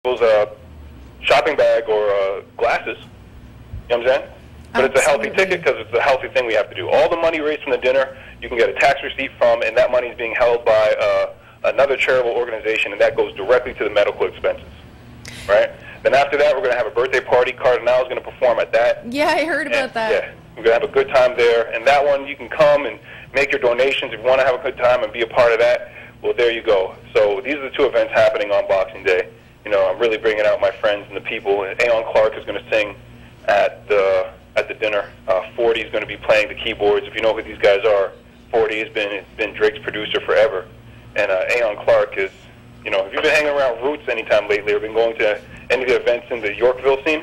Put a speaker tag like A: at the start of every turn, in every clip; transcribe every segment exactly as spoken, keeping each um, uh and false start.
A: those uh, shopping bag or uh, glasses. You know what I'm saying? But
B: Absolutely.
A: It's a healthy ticket because it's a healthy thing we have to do. All the money raised from the dinner, you can get a tax receipt from, and that money is being held by uh, another charitable organization, and that goes directly to the medical expenses. Right? Then after that, we're going to have a birthday party. Cardinal is going to perform at that.
B: Yeah, I heard about
A: and,
B: that.
A: Yeah, we're going to have a good time there. And that one, you can come and make your donations if you want to have a good time and be a part of that. Well, there you go. So these are the two events happening on Boxing Day. You know, I'm really bringing out my friends and the people. And Aeon Clark is going to sing at the at the dinner. Uh, forty is going to be playing the keyboards. If you know who these guys are, forty has been been Drake's producer forever. And uh, Aeon Clark is, you know, if you've been hanging around Roots anytime lately or been going to any of the events in the Yorkville scene,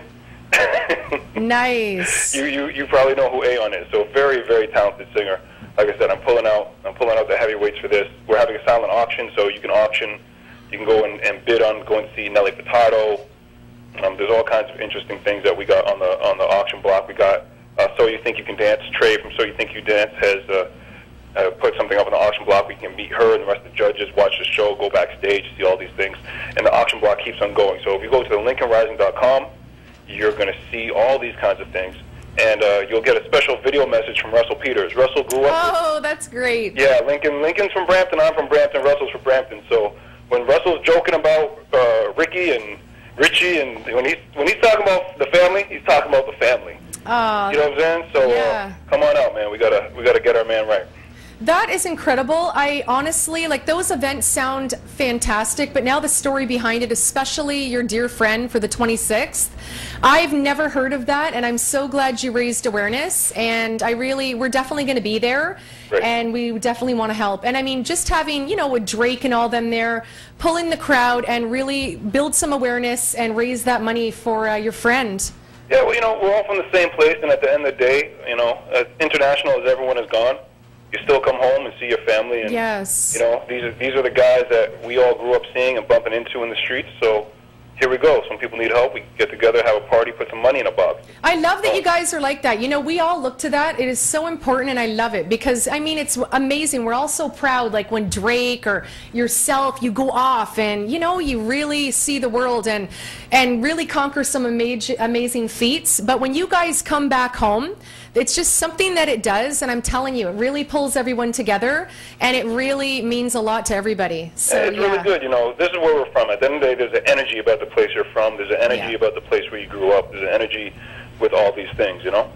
B: nice.
A: You, you you probably know who Aeon is. So very, very talented singer. Like I said, I'm pulling out I'm pulling out the heavyweights for this. We're having a silent auction, so you can auction. You can go and, and bid on going to see Nelly Furtado. Um, there's all kinds of interesting things that we got on the on the auction block. We got uh, So You Think You Can Dance. Trey from So You Think You Dance has uh, uh, put something up on the auction block. We can meet her and the rest of the judges, watch the show, go backstage, see all these things. And the auction block keeps on going. So if you go to the lincoln rising dot com, you're going to see all these kinds of things. And uh, you'll get a special video message from Russell Peters. Russell grew up...
B: Oh, that's great.
A: Yeah, Lincoln. Lincoln's from Brampton. I'm from Brampton. Russell's from Brampton. So when Russell's joking about uh, Ricky and Richie, and when he's when he's talking about the family, he's talking about the family.
B: Uh,
A: you know what I'm saying? So
B: yeah.
A: uh, come on out, man. We gotta we gotta get our man right.
B: That is incredible. I honestly, like, those events sound fantastic, but now the story behind it, especially your dear friend for the twenty-sixth, I've never heard of that, and I'm so glad you raised awareness, and I really, we're definitely going to be there,
A: Right.
B: and we definitely want to help. And I mean, just having, you know, with Drake and all them there, pull in the crowd and really build some awareness and raise that money for uh, your friend.
A: Yeah, well, you know, we're all from the same place, and at the end of the day, you know, as international as everyone has gone, you still come home and see your family, and
B: yes.
A: you know, these are these are the guys that we all grew up seeing and bumping into in the streets. So here we go. Some people need help. We get together, have a party, put some money in a box.
B: I love that you guys are like that. You know, we all look to that. It is so important, and I love it because, I mean, it's amazing. We're all so proud, like when Drake or yourself, you go off and, you know, you really see the world and, and really conquer some amazing, amazing feats. But when you guys come back home, it's just something that it does, and I'm telling you, it really pulls everyone together, and it really means a lot to everybody. So,
A: and it's
B: yeah.
A: really good. You know, this is where we're from. At the end of the day, there's an energy about the place you're from. There's an energy
B: Yeah.
A: about the place where you grew up. There's an energy with all these things, you know.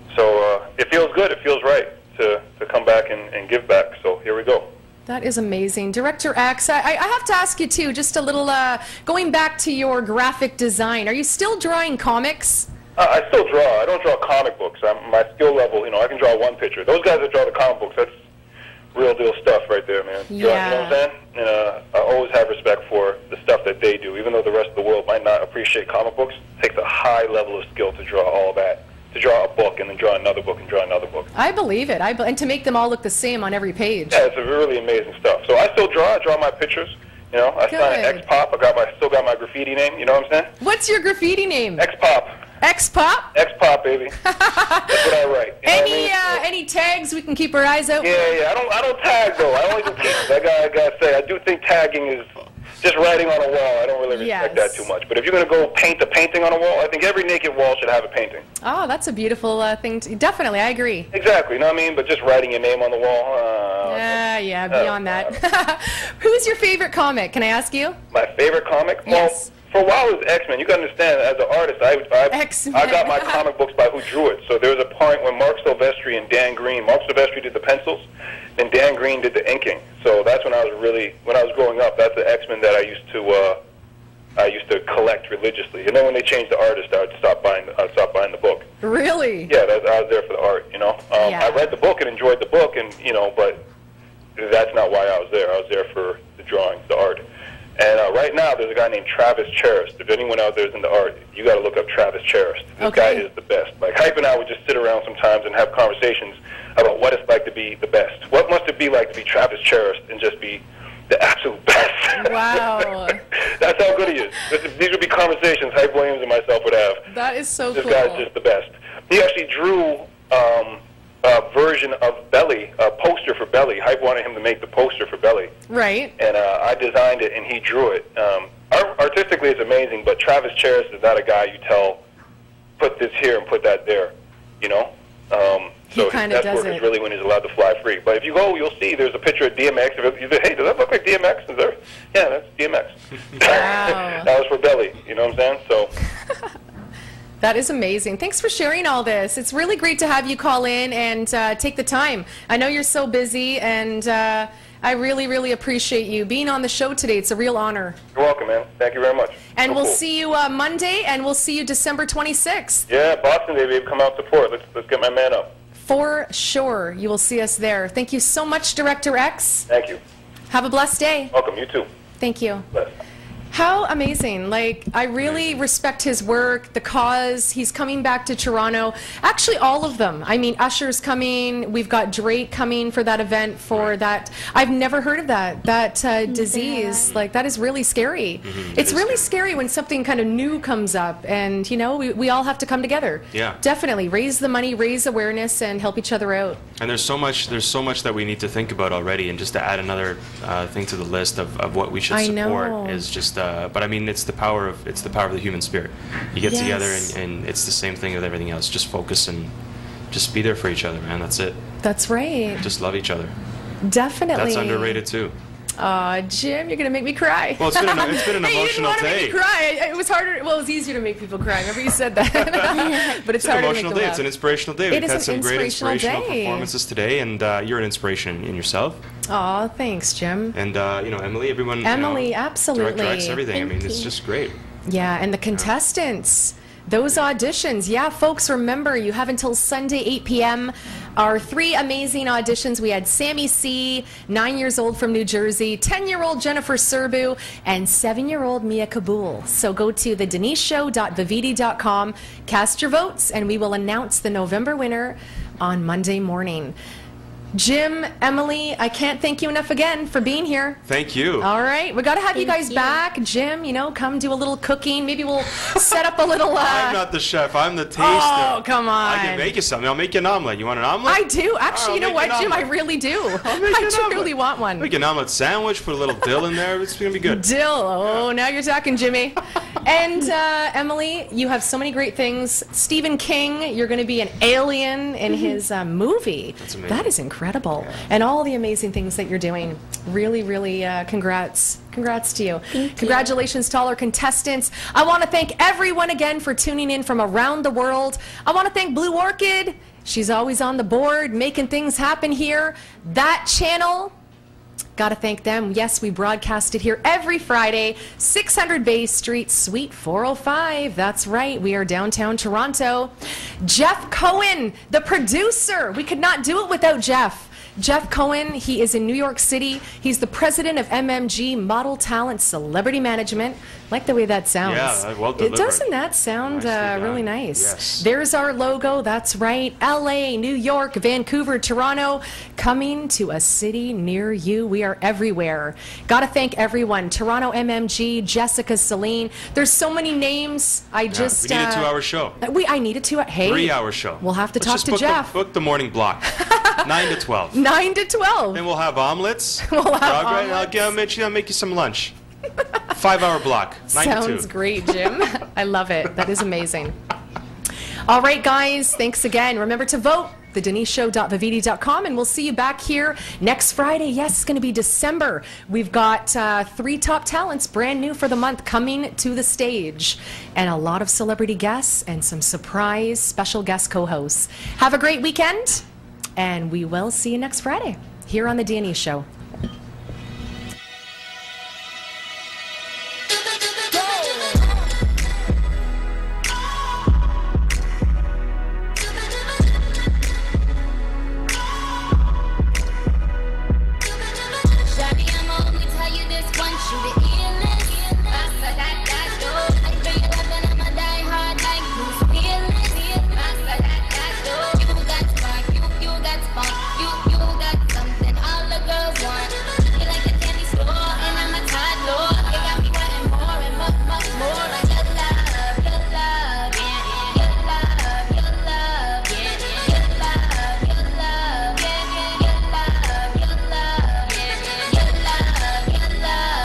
A: So uh, it feels good. It feels right to, to come back and, and give back. So here we go.
B: That is amazing. Director X, I, I have to ask you, too, just a little, uh, going back to your graphic design, are you still drawing comics?
A: Uh, I still draw. I don't draw comic books. I'm, my skill level, you know, I can draw one picture. Those guys that draw the comic books, that's real deal stuff right there, man.
B: Yeah.
A: You know what I'm saying? And uh, I always have respect for the stuff that they do. Even though the rest of the world might not appreciate comic books, it takes a high level of skill to draw all that. To draw a book and then draw another book and draw another book.
B: I believe it. I be and to make them all look the same on every page.
A: Yeah, it's a really amazing stuff. So I still draw. I draw my pictures. You know, I signed
B: Good.
A: X-Pop. I got my, still got my graffiti name. You know what I'm saying?
B: What's your graffiti name?
A: X-Pop.
B: X-Pop?
A: X-Pop, baby. That's what I write. You know
B: Any
A: what I mean?
B: uh, any tags we can keep our eyes out?
A: Yeah, yeah. I don't, I don't tag though. I only do pieces. I got, I gotta say, I do think tagging is just writing on a wall. I don't really respect
B: Yes.
A: that too much. But if you're gonna go paint a painting on a wall, I think every naked wall should have a painting.
B: Oh, that's a beautiful uh, thing. To, definitely, I agree.
A: Exactly. You know what I mean? But just writing your name on the wall. Uh,
B: Yeah, yeah. Beyond that, who's your favorite comic? Can I ask you?
A: My favorite comic?
B: Yes.
A: Well, for a while it was X-Men. You got to understand, as an artist, I, I,
B: X-Men.
A: I got my comic books by who drew it. So there was a point when Mark Silvestri and Dan Green, Mark Silvestri did the pencils, and Dan Green did the inking. So that's when I was really, when I was growing up, that's the X-Men that I used to, uh, I used to collect religiously. And then when they changed the artist, I would stop buying, I'd stop buying the book.
B: Really?
A: Yeah, that, I was there for the art. You know, um,
B: Yeah.
A: I read the book and enjoyed the book, and you know, but that's not why I was there. I was there for the drawings, the art. And uh, right now, there's a guy named Travis Charest. If anyone out there is into art, you got to look up Travis Charest. This
B: Okay.
A: guy is the best. Like, Hype and I would just sit around sometimes and have conversations about what it's like to be the best. What must it be like to be Travis Charest and just be the absolute best?
B: Wow.
A: That's how good he is. This, these would be conversations Hype Williams and myself would have.
B: That is so
A: This
B: cool.
A: guy's just the best. He actually drew um, a version of Belly, a poster for Belly. Hype wanted him to make the poster for Belly.
B: Right.
A: And uh, I designed it, and he drew it. Um, I art, artistically it's amazing, but Travis Charis is not a guy you tell, put this here and put that there, you know? Um, so his best work is really when he's allowed to fly free. But if you go, you'll see there's a picture of D M X. You say, hey, does that look like D M X? Is there? Yeah, that's D M X. Wow. That was for Belly, you know what I'm saying? So.
B: That is amazing. Thanks for sharing all this. It's really great to have you call in and uh, take the time. I know you're so busy, and uh, I really, really appreciate you being on the show today. It's a real honor.
A: You're welcome, man. Thank you very much.
B: And
A: so
B: we'll
A: cool.
B: see you uh, Monday, and we'll see you December twenty-sixth.
A: Yeah, Boston Day, babe. Come out support. Let's, let's get my man up.
B: For sure. You will see us there. Thank you so much, Director X.
A: Thank you.
B: Have a blessed day.
A: Welcome. You too.
B: Thank you.
A: Bless.
B: How amazing. Like, I really respect his work, the cause. He's coming back to Toronto. Actually, all of them. I mean, Usher's coming. We've got Drake coming for that event for that. I've never heard of that, that uh, disease. Yeah. Like, that is really scary. Mm-hmm. It's it really scary. scary when something kind of new comes up. And, you know, we, we all have to come together.
C: Yeah.
B: Definitely. Raise the money, raise awareness, and help each other out.
C: And there's so much, there's so much that we need to think about already. And just to add another uh, thing to the list of, of what we should
B: I
C: support
B: know.
C: is just... Uh, but I mean, it's the power of it's the power of the human spirit. You get
B: yes.
C: together, and, and it's the same thing with everything else. Just focus and just be there for each other, man. That's it.
B: That's right.
C: Just love each other.
B: Definitely.
C: That's underrated too.
B: Aw, Jim, you're gonna make me cry.
C: Well, it's been an, it's been an
B: hey,
C: emotional
B: you didn't
C: day.
B: Make me cry. It was harder. Well, it was easier to make people cry. Remember you said that. But it's,
C: it's an
B: harder
C: emotional
B: to make
C: day.
B: them
C: It's an inspirational day.
B: It
C: We've
B: is
C: had
B: an
C: some great inspirational
B: day.
C: performances today, and uh, you're an inspiration in yourself.
B: Aw, thanks, Jim.
C: And uh, you know, Emily, everyone.
B: Emily,
C: you know,
B: absolutely.
C: Director X, everything.
B: Thank
C: I mean,
B: you.
C: it's just great.
B: Yeah, and the contestants. Those auditions, yeah, folks, remember, you have until Sunday, eight p m Our three amazing auditions. We had Sammy C., nine years old from New Jersey, ten-year-old Jennifer Serbu, and seven-year-old Mia Kabul. So go to the denise show dot vividi dot com, cast your votes, and we will announce the November winner on Monday morning. Jim, Emily, I can't thank you enough again for being here.
C: Thank you.
B: All right, we got to have
D: Thank
B: you guys
D: you.
B: back. Jim, you know, come do a little cooking. Maybe we'll set up a little... Uh...
C: I'm not the chef. I'm the taster.
B: Oh, come on.
C: I can make you something. I'll make you an omelet. You want an omelet?
B: I do. Actually,
C: I'll
B: you know
C: make
B: what,
C: an
B: Jim? I
C: omelet.
B: really do.
C: I'll make you
B: I
C: an
B: truly
C: omelet.
B: want one.
C: Make an omelet sandwich, put a little dill in there. It's going to be good.
B: Dill. Oh, now you're talking, Jimmy. And uh, Emily, you have so many great things. Stephen King, you're going to be an alien in his uh, movie.
C: That's amazing.
B: That is incredible.
C: Yeah.
B: And all the amazing things that you're doing. Really, really uh, congrats. Congrats to you.
D: Thank
B: Congratulations
D: you.
B: to all our contestants. I want to thank everyone again for tuning in from around the world. I want to thank Blue Orchid. She's always on the board, making things happen here. That channel, got to thank them. Yes, we broadcast it here every Friday, six hundred Bay Street, Suite four oh five. That's right, we are downtown Toronto. Jeff Cohen, the producer. We could not do it without Jeff. Jeff Cohen, he is in New York City. He's the president of M M G, Model Talent Celebrity Management. Like the way that sounds.
C: Yeah, well
B: It,
C: delivered.
B: doesn't that sound
C: Nicely
B: uh,
C: done.
B: really nice?
C: Yes.
B: There's our logo. That's right. L A, New York, Vancouver, Toronto, coming to a city near you. We are everywhere. Got to thank everyone. Toronto M M G, Jessica, Celine. There's so many names. I
C: Yeah,
B: just
C: we need a
B: uh,
C: two-hour show.
B: We I need a two. Hey,
C: Three-hour show.
B: We'll have to
C: Let's
B: talk
C: just
B: to
C: book
B: Jeff.
C: The, book the morning block. Nine to twelve.
B: Nine to twelve.
C: Then we'll have omelets.
B: We'll have
C: Frog right, and I'll,
B: omelets.
C: get- I'll make you, I'll make you some lunch. Five-hour block. Nine to
B: Sounds
C: two.
B: great, Jim. I love it. That is amazing. All right, guys. Thanks again. Remember to vote. the denise show dot vividi dot com, and we'll see you back here next Friday. Yes, it's going to be December. We've got uh, three top talents, brand new for the month, coming to the stage, and a lot of celebrity guests and some surprise special guest co-hosts. Have a great weekend, and we will see you next Friday here on the D and E Show.